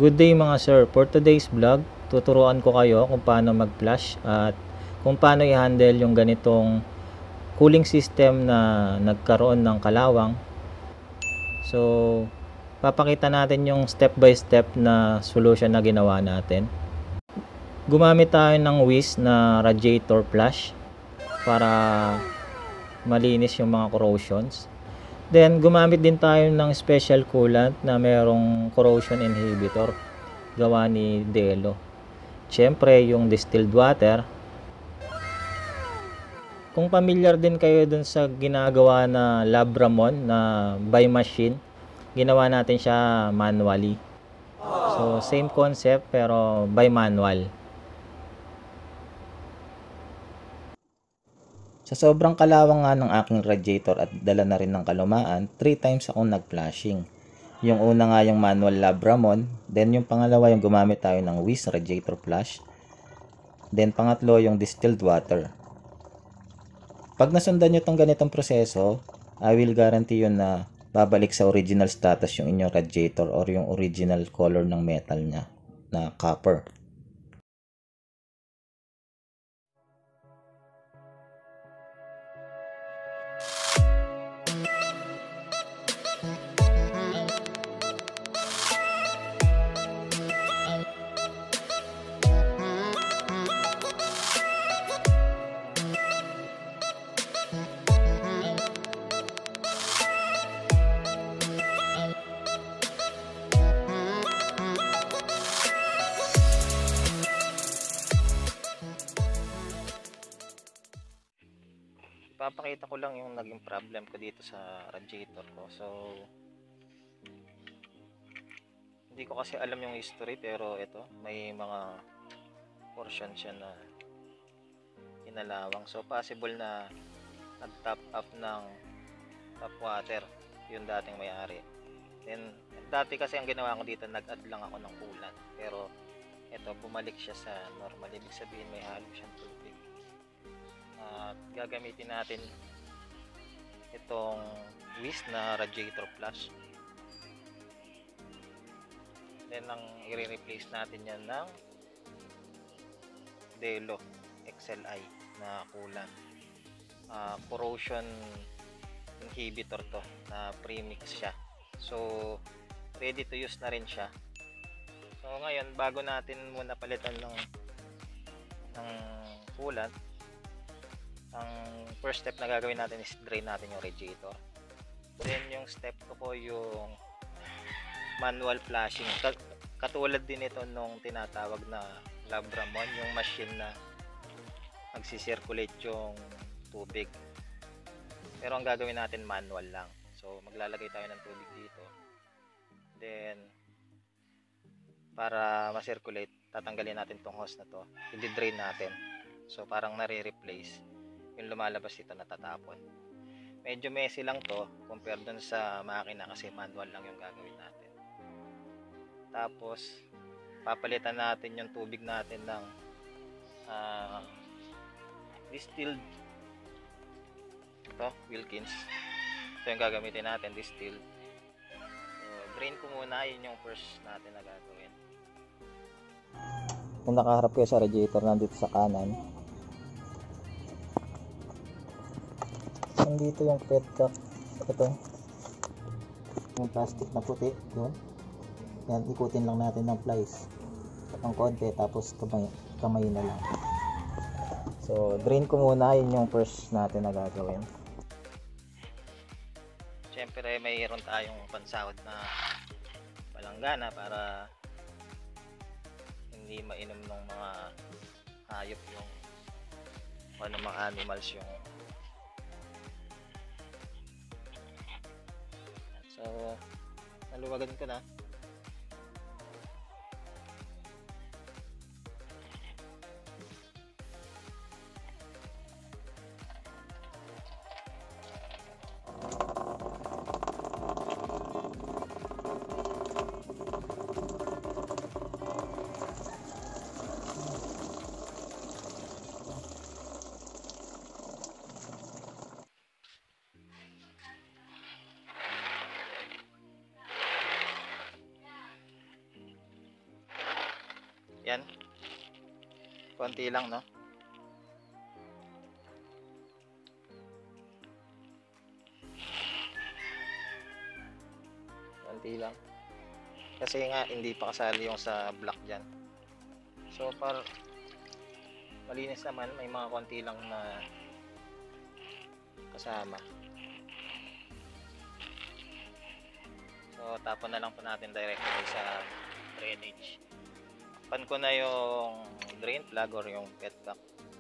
Good day mga sir. For today's vlog, tuturuan ko kayo kung paano mag-flush at kung paano i-handle yung ganitong cooling system na nagkaroon ng kalawang. So, papakita natin yung step by step na solution na ginawa natin. Gumamit tayo ng WIS na radiator flush para malinis yung mga corrosions. Then, gumamit din tayo ng special coolant na mayroong corrosion inhibitor gawa ni Delo. Siyempre, yung distilled water. Kung familiar din kayo dun sa ginagawa na Labramon na by machine, ginawa natin siya manually. So, same concept pero by manual. Sa sobrang kalawang nga ng aking radiator at dala na rin ng kalumaan, 3 times akong nag-flashing. Yung una nga yung manual Labramon, then yung pangalawa yung gumamit tayo ng WIS radiator flush, then pangatlo yung distilled water. Pag nasundan nyo tong ganitong proseso, I will guarantee yun na babalik sa original status yung inyong radiator or yung original color ng metal nya na copper. Papakita ko lang yung naging problem ko dito sa radiator ko. So, hindi ko kasi alam yung history, pero ito, may mga portion siya na inalawang. So, possible na nag-top up ng tap water yung dating may-ari. Then, dati kasi ang ginawa ko dito, nag-add lang ako ng coolant. Pero, ito, bumalik siya sa normal. Ibig sabihin, may halo siyang tubig. At gagamitin natin itong WIS na radiator flush. Then ang i-replace natin yan ng Delo XLI na coolant. Corrosion inhibitor to na premix siya. So ready to use na rin siya. So ngayon, bago natin muna palitan ng coolant, ang first step na gagawin natin is drain natin yung radiator. Then yung step 2 ko yung manual flushing. Katulad din ito nung tinatawag na Labramon, yung machine na nagsisirculate yung tubig. Pero ang gagawin natin manual lang. So maglalagay tayo ng tubig dito. Then para ma-circulate, tatanggalin natin tong hose na to. I-drain natin. So parang nare-replace yung lumalabas dito, natatapon. Medyo messy lang to compare dun sa makina kasi manual lang yung gagawin natin. Tapos papalitan natin yung tubig natin ng distilled, ito Wilkins. Ito yung gagamitin natin, distilled. So drain ko muna, yun yung first natin na gagawin. Kung nakaharap kayo sa radiator, nandito sa kanan, dito yung pet cap, ito yung plastic na puti yun. Yan, ikutin lang natin ng plies ng konti, tapos kamay na lang. So drain ko muna, yun yung first natin na gagawin. Siyempre mayroon tayong pansahod na palanggana para hindi mainom ng mga hayop yung ano, mga animals yung. So, naluwagan ko na. Yan. Konti lang, no? Konti lang. Kasi nga, hindi pa kasali yung sa block dyan. So, para malinis naman, may mga konti lang na kasama. So, tapon na lang po natin directly sa drainage. Pan ko na yung drain plug or yung petcock.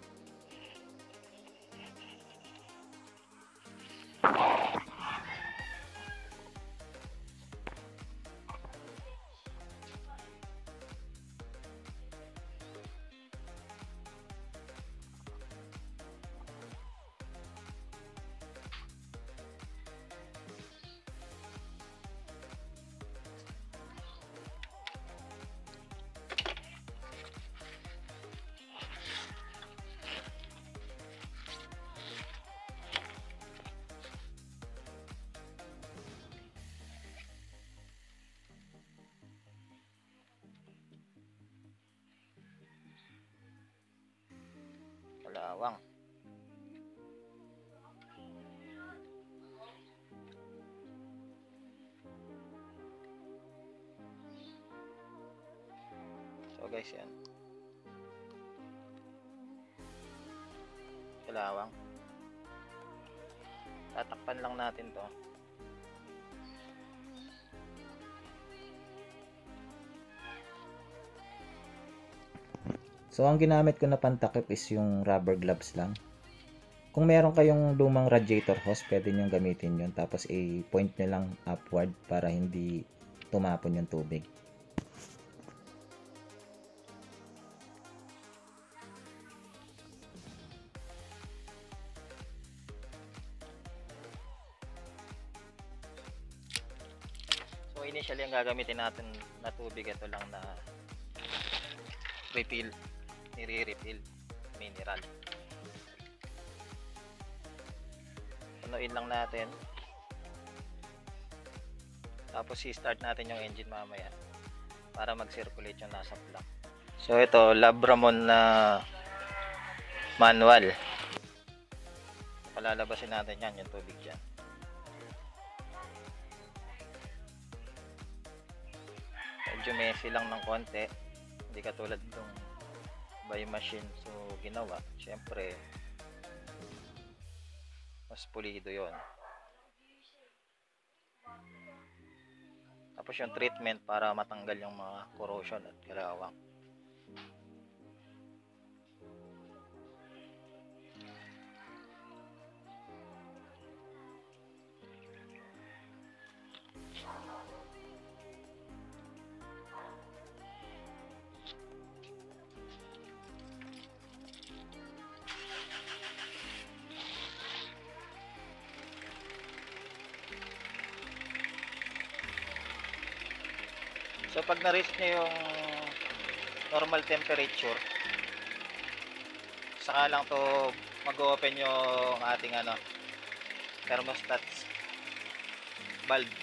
Kalawang. So guys, yan. Kalawang. Tatakpan lang natin to. So, ang ginamit ko na pantakip is yung rubber gloves lang. Kung meron kayong lumang radiator hose, pwede nyo gamitin yun. Tapos, i-point nyo lang upward para hindi tumapon yung tubig. So, initially, ang gagamitin natin na tubig, ito lang na refill. Nire-refill mineral. Punuin lang natin, tapos i-start natin yung engine mamaya para mag-circulate yung nasa plug. So ito, Labramon na manual. Palalabasin natin yan, yung tubig dyan. Medyo messy lang ng konti, hindi katulad ng by machine so ginawa. Syempre mas pulido yon. Tapos yung treatment para matanggal yung mga corrosion at kalawang. So pag na-reach nyo yung normal temperature, saka lang to mag-open yung ating thermostat valve.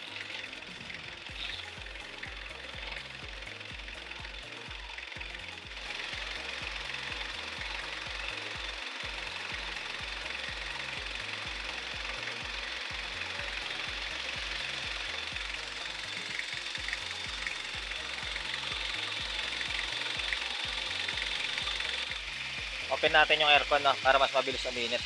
Open natin yung aircon para mas mabilis uminit.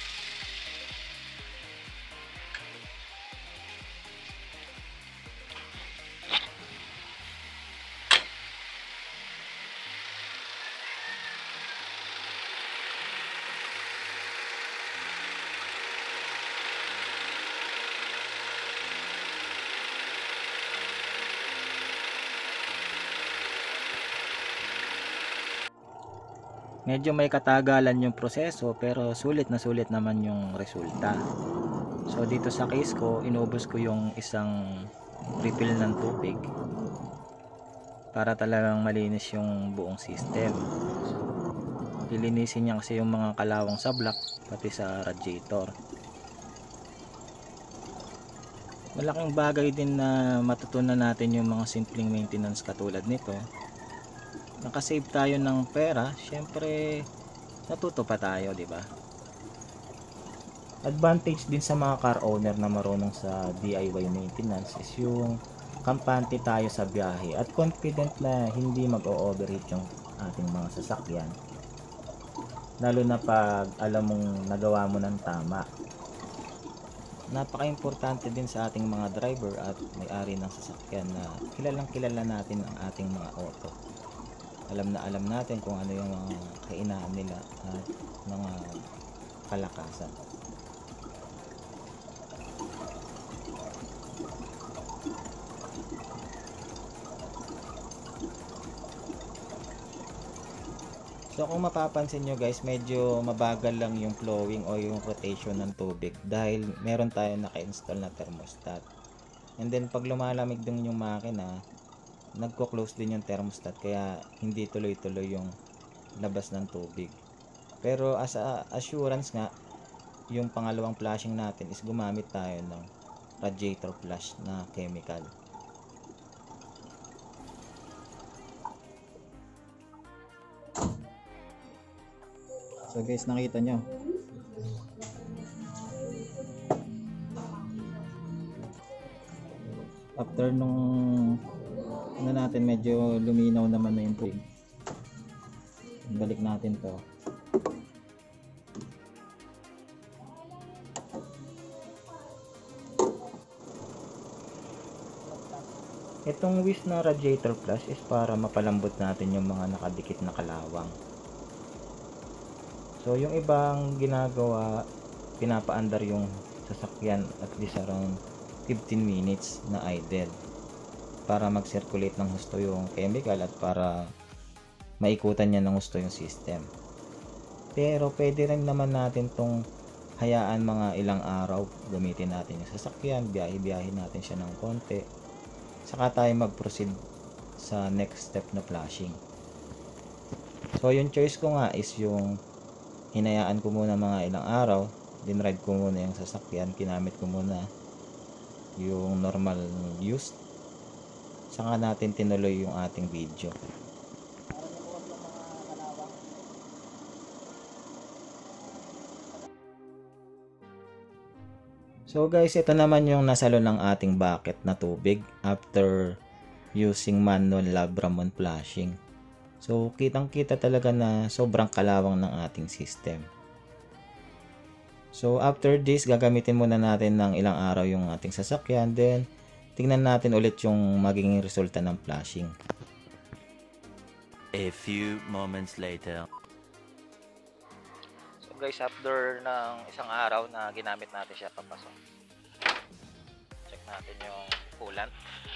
Medyo may katagalan yung proseso pero sulit na sulit naman yung resulta. So dito sa case ko, inubos ko yung isang refill ng tubig para talagang malinis yung buong system. Lilinisin niya kasi yung mga kalawang sa block pati sa radiator. Malaking bagay din na matutunan natin yung mga simpleng maintenance katulad nito. nakasave tayo ng pera, syempre natuto pa tayo, di ba? Advantage din sa mga car owner na marunong sa DIY maintenance is yung kampante tayo sa biyahe at confident na hindi mag-o-overheat yung ating mga sasakyan. Lalo na pag alam mong nagawa mo ng tama. Napaka-importante din sa ating mga driver at may-ari ng sasakyan na kilalang kilala natin ang ating mga auto. Alam na alam natin kung ano yung mga kainahan nila at mga kalakasan. So kung mapapansin nyo guys, medyo mabagal lang yung flowing o yung rotation ng tubig dahil meron tayo naka-install na thermostat. And then pag lumalamig din yung makina, nagko-close din yung thermostat kaya hindi tuloy-tuloy yung labas ng tubig. Pero as a assurance nga, yung pangalawang flushing natin is gumamit tayo ng radiator flush na chemical. So guys, nakita nyo after nung ano natin, medyo luminaw naman na yung tubig. Balik natin to. Itong wish na radiator flush is para mapalambot natin yung mga nakadikit na kalawang. So yung ibang ginagawa, pinapaandar yung sasakyan at least around 15 minutes na idle para mag-circulate ng husto yung chemical at para maikutan niya ng husto yung system. Pero pwede rin naman natin tong hayaan mga ilang araw, gamitin natin yung sasakyan, biyahe-biyahe natin siya ng konti, saka tayo mag-proceed sa next step na flushing. So yung choice ko nga is yung hinayaan ko muna mga ilang araw, dinride ko muna yung sasakyan, kinamit ko muna yung normal use, saka natin tinuloy yung ating video. So guys, ito naman yung nasalo ng ating bucket na tubig after using manual Labramon flushing. So kitang-kita talaga na sobrang kalawang ng ating system. So after this, gagamitin muna natin ng ilang araw yung ating sasakyan, then tingnan natin ulit yung magiging resulta ng flushing. A few moments later. So guys, after ng isang araw na ginamit natin siya papasok, check natin yung coolant.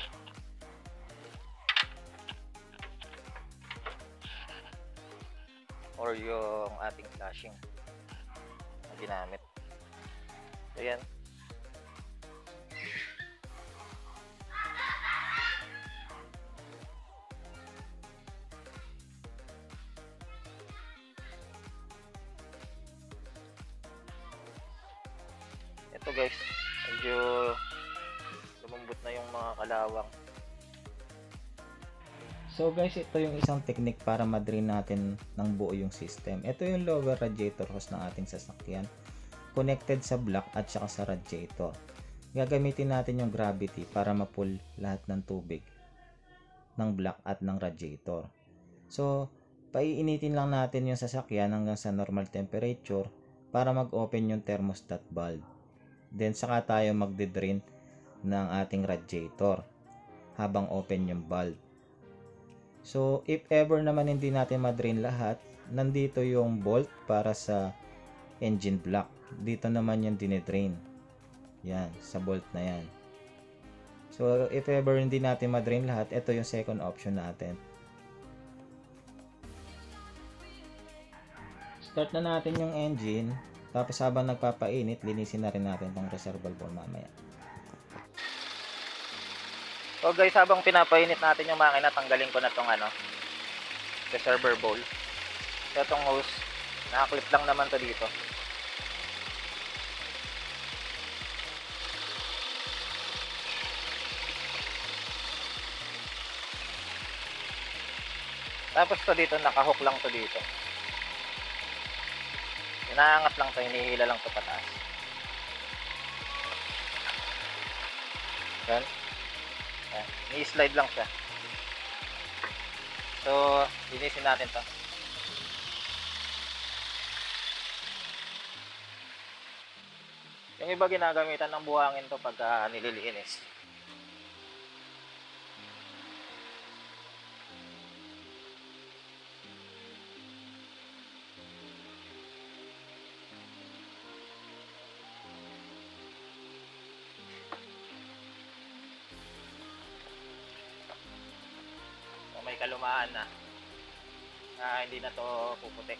Or yung ating flashing na ginamit. So yan. Ito guys, medyo lumambot na yung mga kalawang. So guys, ito yung isang technique para ma-drain natin ng buo yung system. Ito yung lower radiator hose ng ating sasakyan, connected sa block at saka sa radiator. Gagamitin natin yung gravity para ma-pull lahat ng tubig ng block at ng radiator. So, paiinitin lang natin yung sasakyan hanggang sa normal temperature para mag-open yung thermostat valve. Then, saka tayo magde-drain ng ating radiator habang open yung valve. So, if ever naman hindi natin ma-drain lahat, nandito yung bolt para sa engine block. Dito naman yung dine-drain. Yan, sa bolt na yan. So, if ever hindi natin ma-drain lahat, ito yung second option natin. Start na natin yung engine. Tapos habang nagpapainit, linisin na rin natin itong reservoir valve mamaya. So guys, habang pinapainit natin yung makina, tanggalin ko na tong reservoir bowl. So itong hose, nakaklip lang naman to dito. Tapos to dito, nakahook lang to dito. Inaangat lang to, hinihila lang to pataas. Yan. Yan. I-slide lang siya. So, linisin natin to. Yung iba ginagamitan ng buhangin to pagka nililinis. So, may kalumaan na. Hindi na to puputik.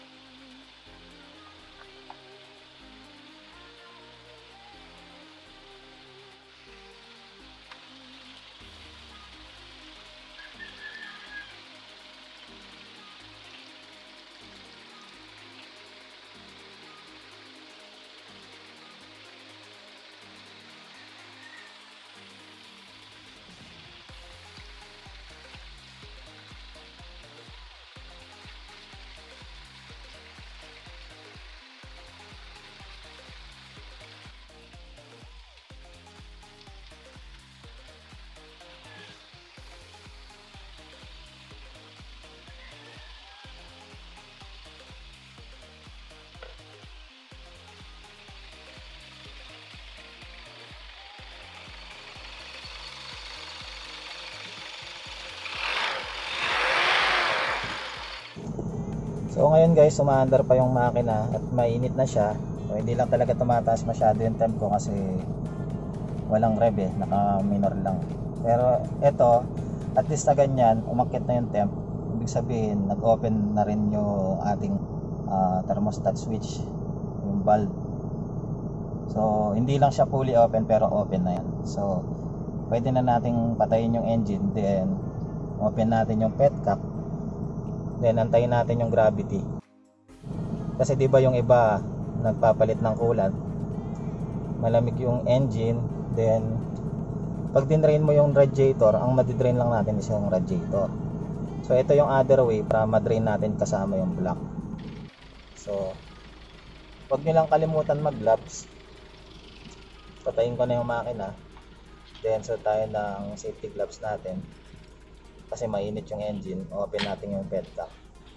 So ngayon guys, umaandar pa yung makina at mainit na siya. So hindi lang talaga tumataas masyado yung temp ko kasi walang rev eh, naka minor lang. Pero eto, at least na ganyan, umakyat na yung temp. Ibig sabihin, nag-open na rin yung ating thermostat switch, yung valve. So hindi lang siya fully open pero open na yan. So pwede na nating patayin yung engine, then open natin yung petcock. Then antayin natin yung gravity. Kasi 'di ba yung iba nagpapalit ng coolant, malamig yung engine, then pag dinrain mo yung radiator, ang madidrain lang natin is yung radiator. So ito yung other way para madrain natin kasama yung block. So wag niyo lang kalimutan mag-gloves. Patayin ko na yung makina. Then so tayo ng safety gloves natin. Kasi mainit yung engine, open natin yung petcock.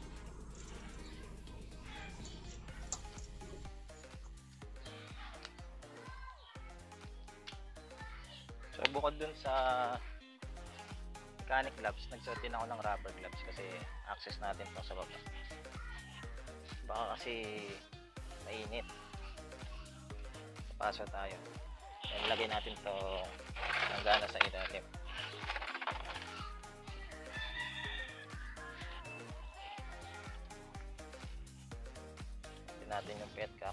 So bukod dun sa mechanic gloves, nagsuot din ako ng rubber gloves kasi access natin to sa baba. Baka kasi mainit. Paso tayo. Then lagay natin to ng gana sa ilalim. Natin yung petcock.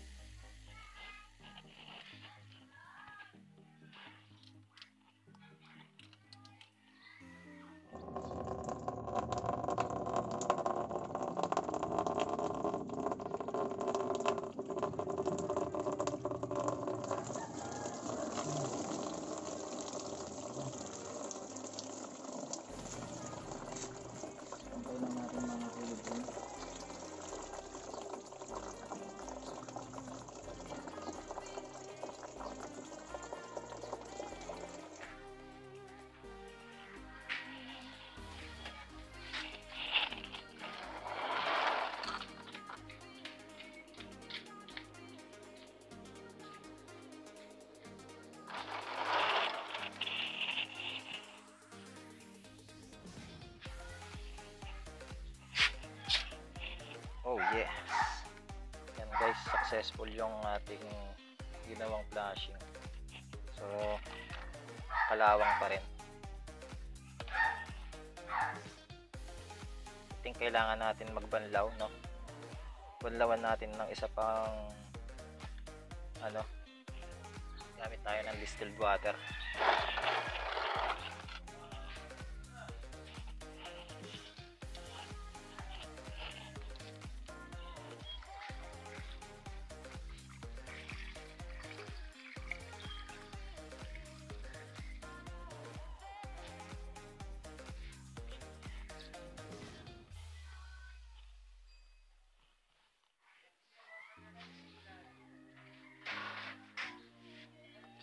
Oh yes. Yan guys, successful yung ating ginawang flashing. So kalawang pa rin. I think kailangan natin magbanlaw, no? Banlawan natin ng isa pang gamit tayo ng distilled water.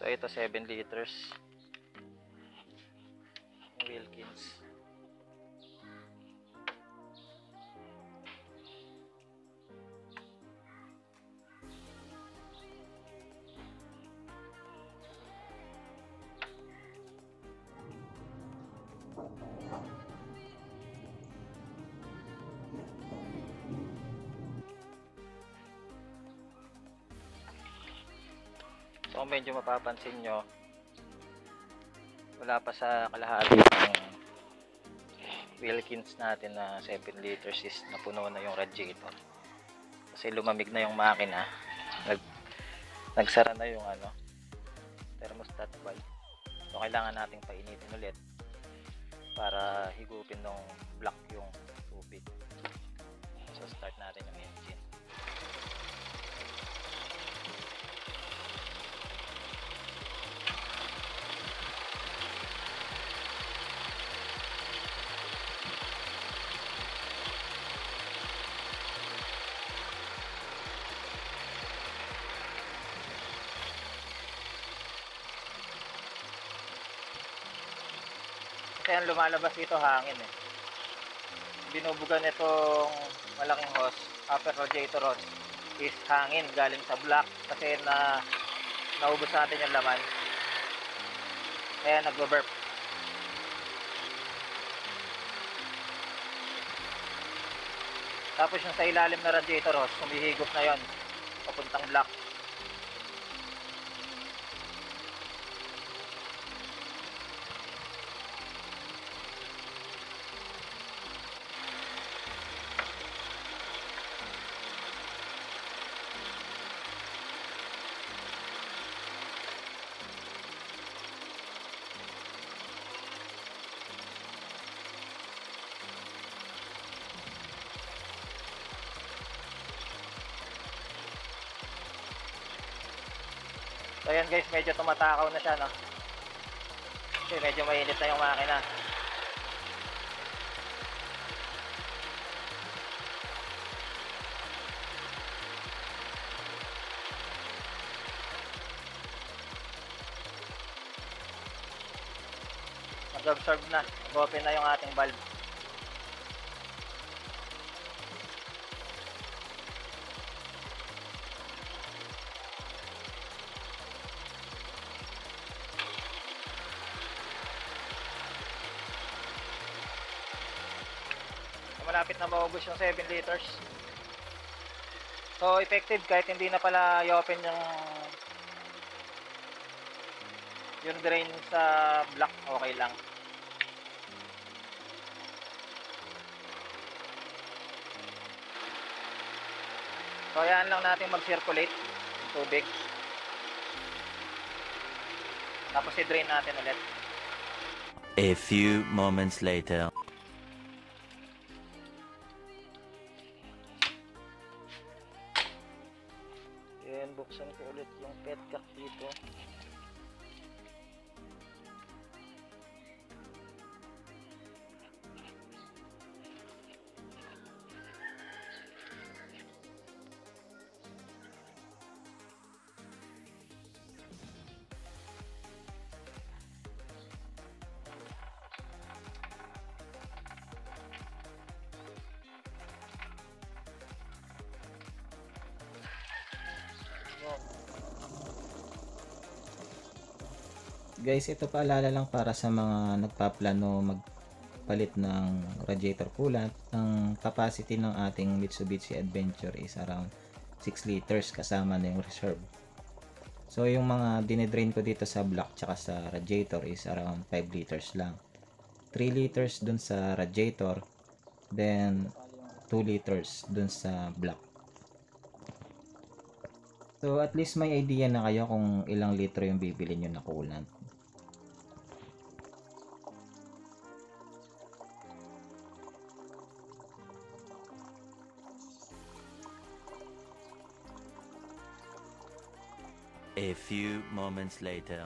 So ito 7 liters Wilkins. So medyo mapapansin nyo, wala pa sa kalahati ng Wilkins natin na 7 liters is napuno na yung radiator. Kasi lumamig na yung makina. Nagsara na yung thermostat valve. So kailangan nating painitin ulit para higupin ng block yung tubig. So start natin yung engine. Kasi ang lumalabas dito hangin eh. Binubugan itong malaking hose, upper radiator hose, is hangin galing sa block kasi naubos natin yung laman. Kaya nagbo-burp. Tapos yung sa ilalim na radiator hose, humihigop na yon papuntang block. So ayan guys, medyo tumatakaw na siya, no? Kasi medyo mainit na yung makina. Nag-absorb na, nag-open na yung ating valve. Malapit na maubos yung 7 liters. So effective kahit hindi na pala i-open yung drain sa block, okay lang. So ayan lang natin mag-circulate yung tubig. Tapos i-drain natin ulit. A few moments later. Buksan ko ulit yung petcock dito. Guys, ito paalala lang para sa mga nagpaplano magpalit ng radiator coolant. Ang capacity ng ating Mitsubishi Adventure is around 6 liters kasama na yung reserve. So yung mga dinedrain ko dito sa block tsaka sa radiator is around 5 liters lang. 3 liters dun sa radiator, then 2 liters dun sa block. So at least may idea na kayo kung ilang litro yung bibili nyo na coolant. A few moments later.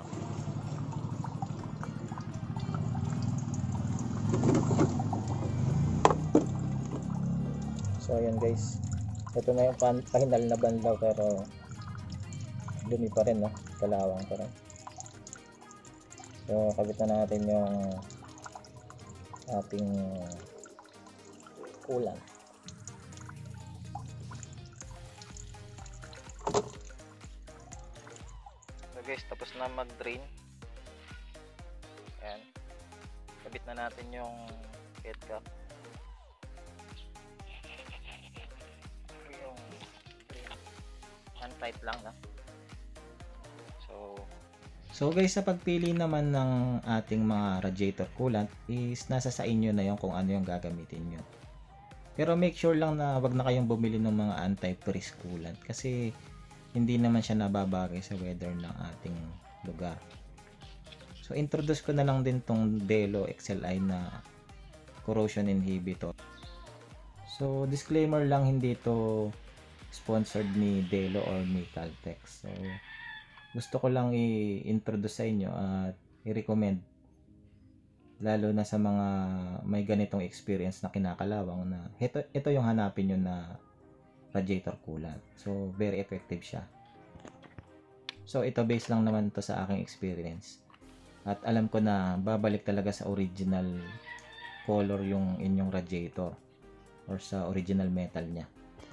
So ayan guys, ito na yung pahinal na banlaw pero dumi pa rin, no? Kalawang pa rin. So kabit na natin yung ating coolant. So guys, tapos na mag-drain. Ayan. Kabit na natin yung head cap. Yung drain. Untight lang na. So guys, sa pagpili naman ng ating mga radiator coolant is nasa sa inyo na yung kung ano yung gagamitin nyo. Pero make sure lang na wag na kayong bumili ng mga anti-freeze coolant kasi hindi naman siya nababagay sa weather ng ating lugar. So introduce ko na lang din tong Delo XLI na corrosion inhibitor. So disclaimer lang, hindi to sponsored ni Delo or ni Caltex. So gusto ko lang i-introduce sa inyo at i-recommend, lalo na sa mga may ganitong experience na kinakalawang, na ito yung hanapin nyo na radiator coolant. So very effective siya. So ito, base lang naman to sa aking experience at alam ko na babalik talaga sa original color yung inyong radiator or sa original metal niya.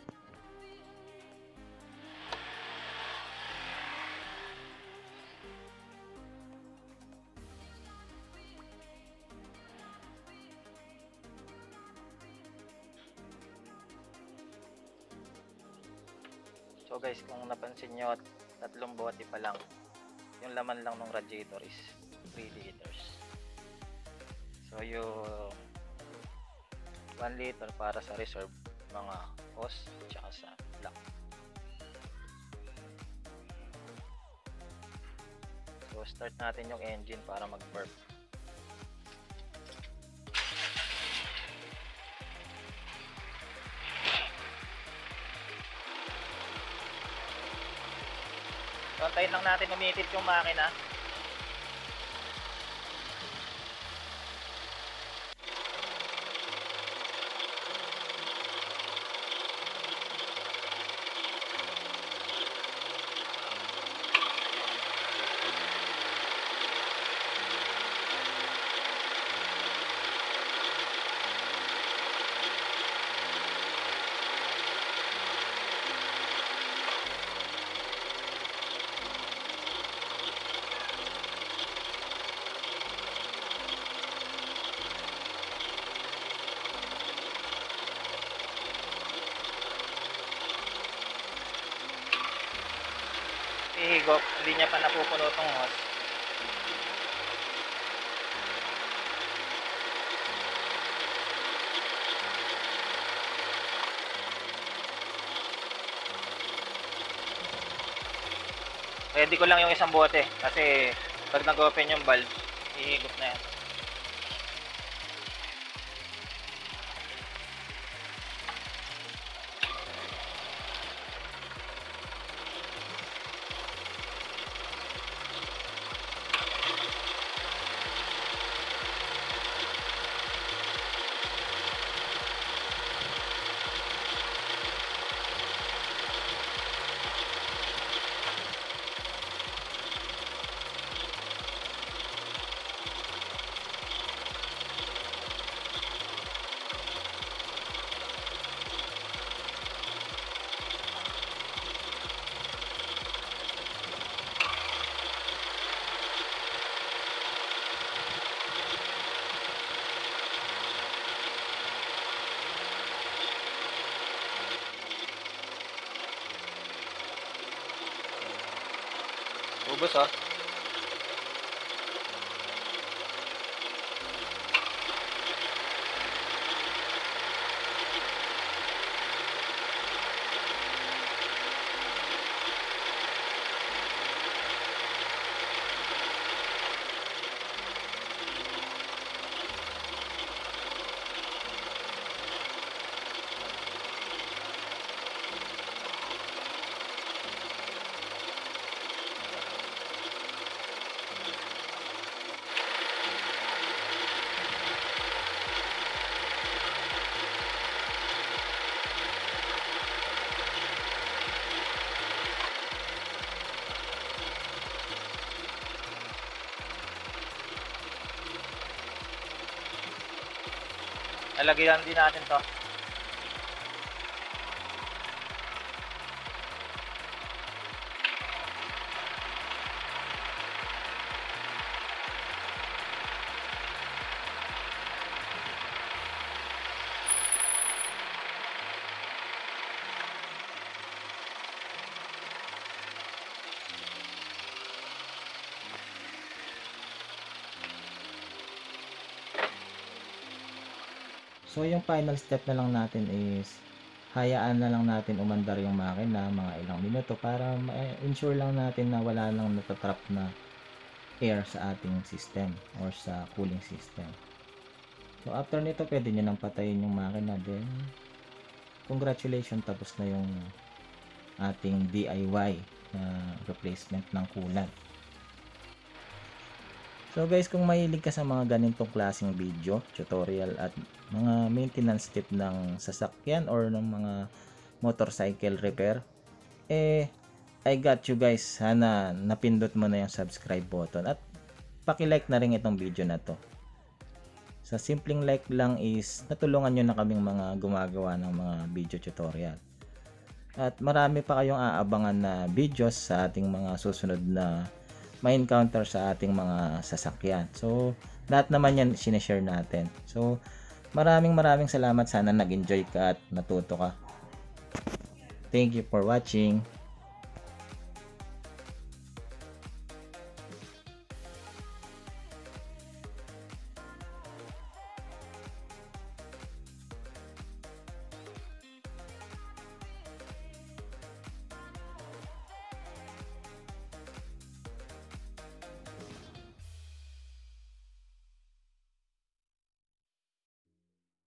So guys, kung napansin nyo, tatlong bote pa lang. Yung laman lang ng radiator is 3 liters. So yung 1 liter para sa reserve, mga hose, tsaka sa block. So start natin yung engine para mag-burp. So, antayin lang natin umiikot yung makina. Ihigop, hindi niya pa napupuno itong hose. Ready ko lang yung isang bote kasi pag nag-open yung valve, ihigop na yan. Ubus oh. Lalagyan din natin to. So yung final step na lang natin is hayaan na lang natin umandar yung makina mga ilang minuto para ma-ensure lang natin na wala nang natatrap na air sa ating system or sa cooling system. So after nito pwede nyo nang patayin yung makina, then congratulations, tapos na yung ating DIY na replacement ng coolant. So guys, kung mahilig ka sa mga ganitong klaseng video, tutorial at mga maintenance tip ng sasakyan or ng mga motorcycle repair, I got you guys. Sana napindot mo na yung subscribe button at paki-like na rin itong video na to. Sa simpleng like lang is natulungan nyo na kaming mga gumagawa ng mga video tutorial. At marami pa kayong aabangan na videos sa ating mga susunod na may encounter sa ating mga sasakyan. So, lahat naman yan sineshare natin. So, maraming salamat. Sana nag-enjoy ka at natuto ka. Thank you for watching.